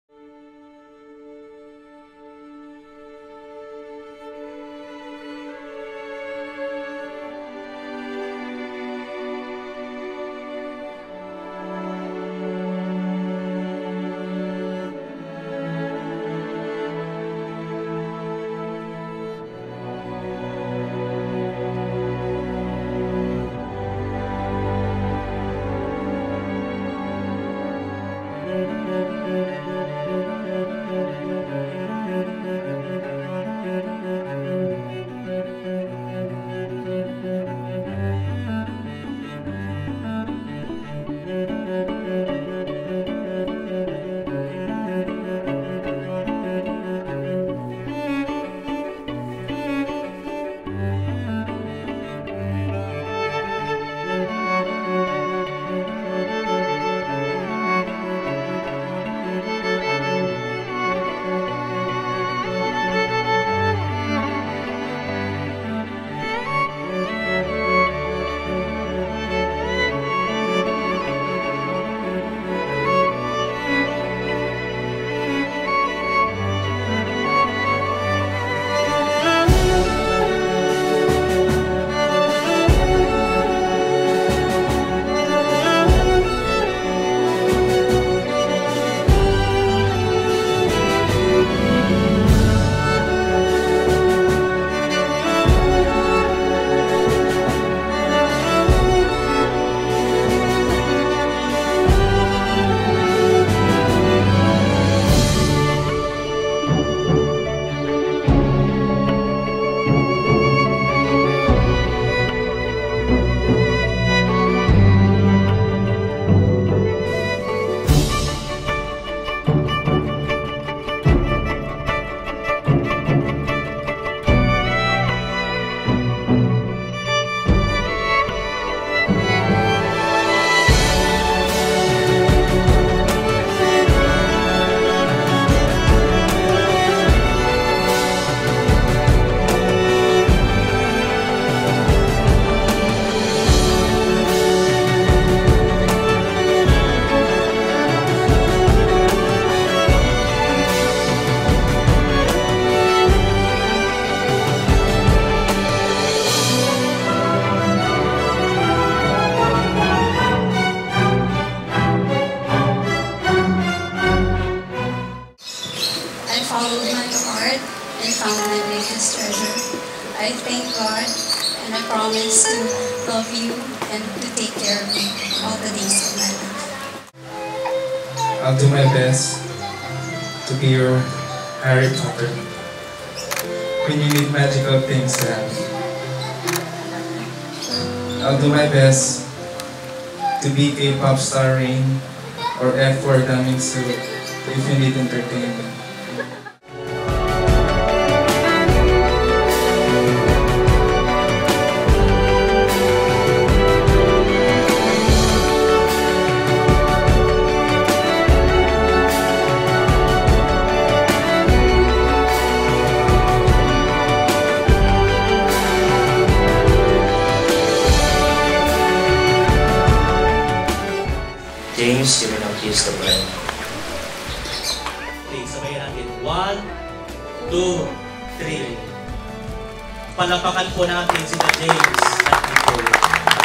I followed my heart and found my biggest treasure. I thank God and I promise to love you and to take care of you all the days of my life. I'll do my best to be your Harry Potter when you need magical things to happen. I'll do my best to be a pop star Rain or F4 Daming Suit if you need entertainment. James, you may now kiss the bride. Okay, sabayan natin. 1, 2, 3. Palapakan po natin sina James at Nicole.